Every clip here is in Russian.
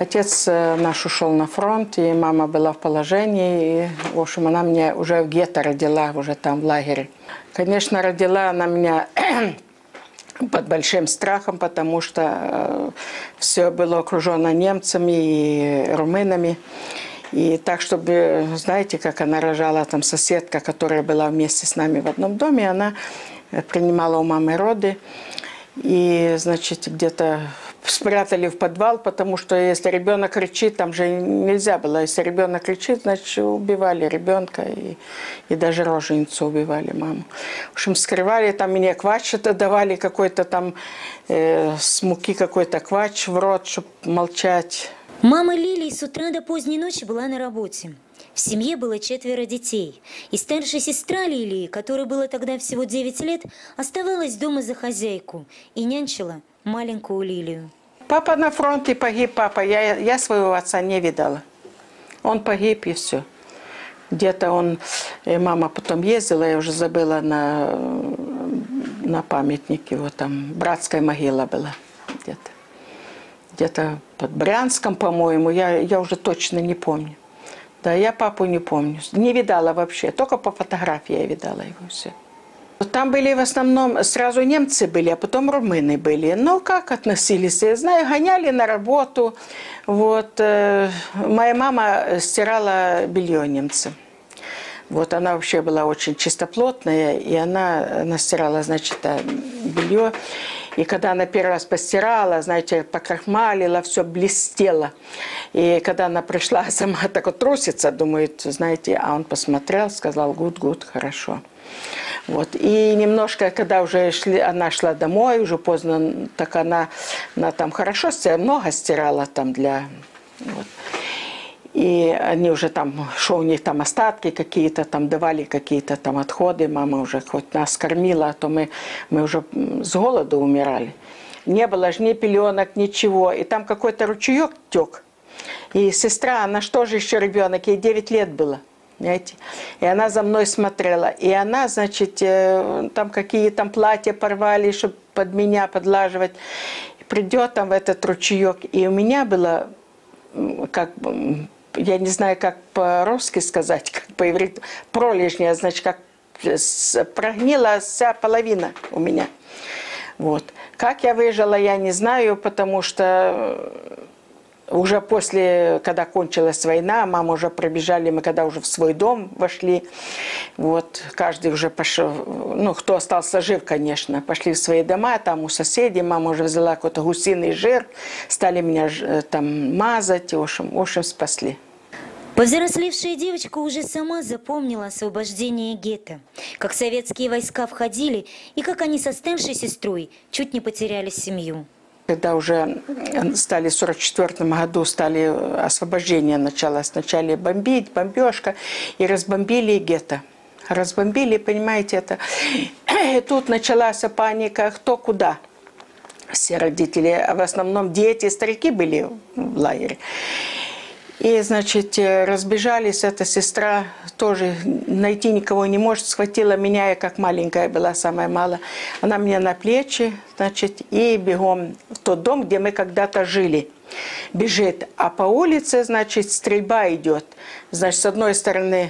Отец наш ушел на фронт, и мама была в положении. И, в общем, она меня уже в гетто родила, уже там в лагере. Конечно, родила она меня под большим страхом, потому что все было окружено немцами и румынами. И так, чтобы, знаете, как она рожала, там соседка, которая была вместе с нами в одном доме, она принимала у мамы роды. И, значит, где-то спрятали в подвал, потому что если ребенок кричит, там же нельзя было. Если ребенок кричит, значит, убивали ребенка и даже роженицу убивали маму. В общем, скрывали, там мне квач это давали, какой-то там с муки какой-то квач в рот, чтобы молчать. Мама Лилии с утра до поздней ночи была на работе. В семье было 4 детей. И старшая сестра Лилии, которой было тогда всего 9 лет, оставалась дома за хозяйку и нянчила маленькую Лилию. Папа на фронте погиб, папа. Я своего отца не видала. Он погиб и все. Где-то он, мама потом ездила, я уже забыла, на памятник его, там братская могила была где-то. Где-то под Брянском, по-моему, я уже точно не помню. Да, я папу не помню. Не видала вообще, только по фотографии я видала его все. Там были в основном, сразу немцы были, а потом румыны были. Ну, как относились? Я знаю, гоняли на работу. Вот. Моя мама стирала белье немцам. Вот она вообще была очень чистоплотная, и она стирала, значит, белье. И когда она первый раз постирала, знаете, покрахмалила, все блестело. И когда она пришла, сама так вот трусится, думает, знаете, а он посмотрел, сказал, гуд, хорошо. Вот. И немножко, когда уже она шла домой, уже поздно, так она там хорошо стирала, много стирала там для... Вот. И они уже там, что у них там остатки какие-то, там давали какие-то там отходы. Мама уже хоть нас кормила, а то мы уже с голоду умирали. Не было же ни пеленок, ничего. И там какой-то ручеек тек. И сестра, она что же еще ребенок, ей 9 лет было. Знаете? И она за мной смотрела. И она, значит, там какие там платья порвали, чтобы под меня подлаживать. И придет там в этот ручеек. И у меня было, как бы, я не знаю, как по-русски сказать, как по-ивриту, пролежня, значит, как прогнила вся половина у меня. Вот. Как я выжила, я не знаю, потому что уже после, когда кончилась война, мама уже пробежали, мы когда уже в свой дом вошли, вот, каждый уже пошел, ну, кто остался жив, конечно, пошли в свои дома, там у соседей, мама уже взяла какой-то гусиный жир, стали меня там мазать, в общем, спасли. Повзрослевшая девочка уже сама запомнила освобождение гетто, как советские войска входили и как они со старшей сестрой чуть не потеряли семью. Когда уже стали в 1944 году, освобождение началось, начали бомбить, бомбежка, и разбомбили гетто. Разбомбили, понимаете, это. И тут началась паника, кто куда. Все родители, а в основном дети, старики были в лагере. И, значит, разбежались, эта сестра тоже найти никого не может, схватила меня, я как маленькая была, самая малая, она меня на плечи, значит, и бегом в тот дом, где мы когда-то жили. Бежит, а по улице, значит, стрельба идет. Значит, с одной стороны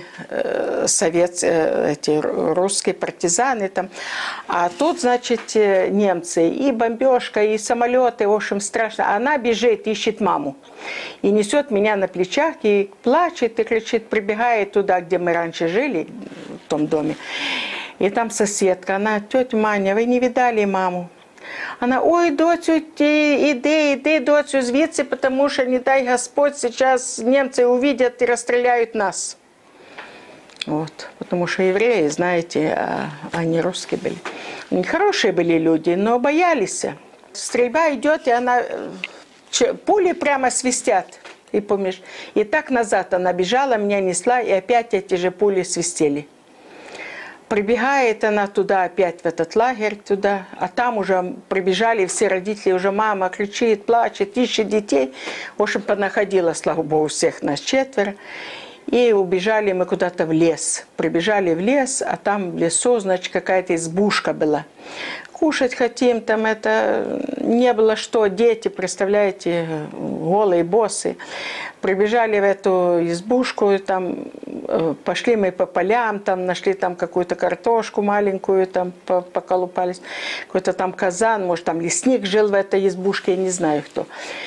эти русские партизаны там, а тут, значит, немцы, и бомбежка, и самолеты, в общем, страшно. Она бежит, ищет маму, и несет меня на плечах, и плачет, и кричит, прибегает туда, где мы раньше жили, в том доме. И там соседка, она, тетя Маня, вы не видали маму? Она, ой, доцю, иди, доцю, звідси, потому что, не дай Господь, сейчас немцы увидят и расстреляют нас. Вот, потому что евреи, знаете, они русские были. Они хорошие были люди, но боялись. Стрельба идет, и она, пули прямо свистят. И так назад она бежала, меня несла, и опять эти же пули свистели. Прибегает она туда, опять в этот лагерь, туда, а там уже прибежали все родители, уже мама кричит, плачет, ищет детей. В общем, понаходила, слава Богу, всех нас 4. И убежали мы куда-то в лес. Прибежали в лес, а там в лесу, значит, какая-то избушка была. Кушать хотим, там это не было что, дети, представляете, голые, боссы. Прибежали в эту избушку, и там пошли мы по полям, там нашли там какую-то картошку маленькую, там поколупались, какой-то там казан, может там лесник жил в этой избушке, я не знаю кто.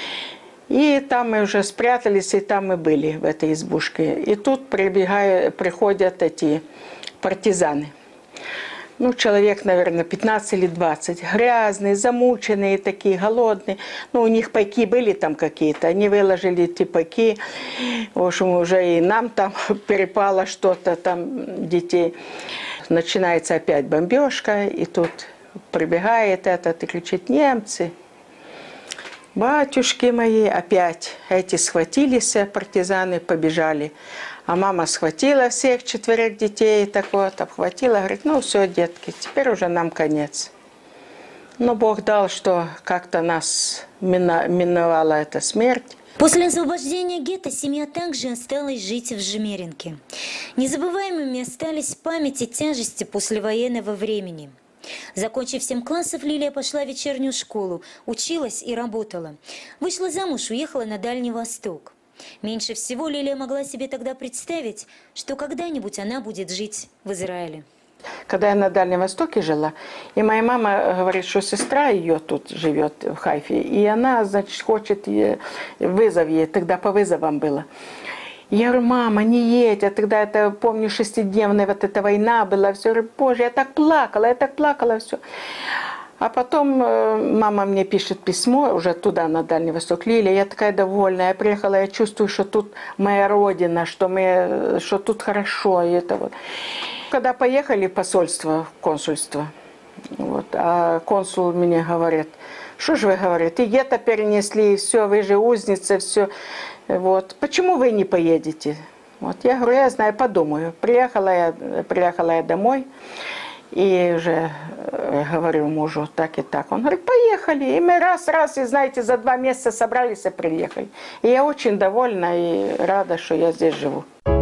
И там мы уже спрятались, и там мы были в этой избушке. И тут приходят эти партизаны. Ну, человек, наверное, 15 или 20. Грязные, замученные такие, голодные. Ну, у них пайки были там какие-то. Они выложили эти пайки. В общем, уже и нам там перепало что-то, там детей. Начинается опять бомбежка. И тут прибегает этот и кричит: немцы. Батюшки мои, опять эти схватились, партизаны, побежали. А мама схватила всех 4 детей, так вот, обхватила, говорит: ну все, детки, теперь уже нам конец. Но Бог дал, что как-то нас миновала эта смерть. После освобождения гетто семья также осталась жить в Жмеринке. Незабываемыми остались память и тяжести послевоенного времени. Закончив 7 классов, Лилия пошла в вечернюю школу, училась и работала. Вышла замуж, уехала на Дальний Восток. Меньше всего Лилия могла себе тогда представить, что когда-нибудь она будет жить в Израиле. Когда я на Дальнем Востоке жила, и моя мама говорит, что сестра ее тут живет в Хайфе, и она, значит, хочет вызов ей, тогда по вызовам было. Я говорю: мама, не едь, а тогда это, помню, 6-дневная вот эта война была, все, говорю: боже, я так плакала, все. А потом мама мне пишет письмо, уже туда, на Дальний Восток: Лилия, я такая довольная, я приехала, я чувствую, что тут моя родина, что тут хорошо. И это вот. Когда поехали в посольство, в консульство, вот, а консул мне говорит: что же вы, говорите, и гетто перенесли, все, вы же узница, все. Вот, почему вы не поедете? Вот, я говорю: я знаю, подумаю. Приехала я домой. И уже говорю мужу так и так. Он говорит: поехали. И мы раз, и знаете, за 2 месяца собрались и приехали. И я очень довольна и рада, что я здесь живу.